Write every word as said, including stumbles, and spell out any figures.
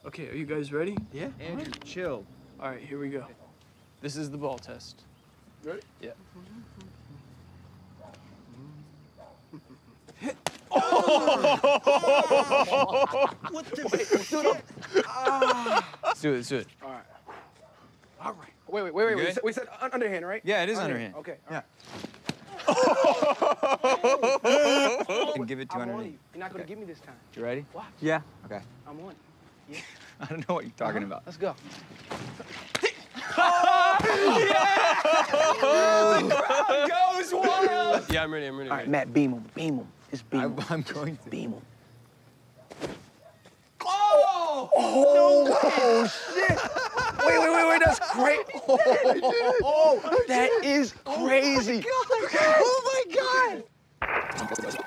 Okay, are you guys ready? Yeah. Andrew, chill. All right, here we go. This is the ball test. Ready? Yeah. What the Wait, let's do it. Ah. Let's do it, let's do it. All right. All right. Wait, wait, wait, wait. We good? said, we said un- underhand, right? Yeah, it is underhand. Okay. Yeah. And give it to I'm on underneath. you. You're not gonna give me this time. You ready? Watch. Yeah. Okay. I'm on you. Yeah. I don't know what you're talking Uh-huh. about. Let's go. Goes wild! Yeah, I'm ready. I'm ready. All right, Matt, beam him. Beam him. Just beam I, him. I'm going to. Beam him. Oh! Oh, shit! Wait, wait, wait, wait, that's great. Oh, oh, that is crazy. Oh my god!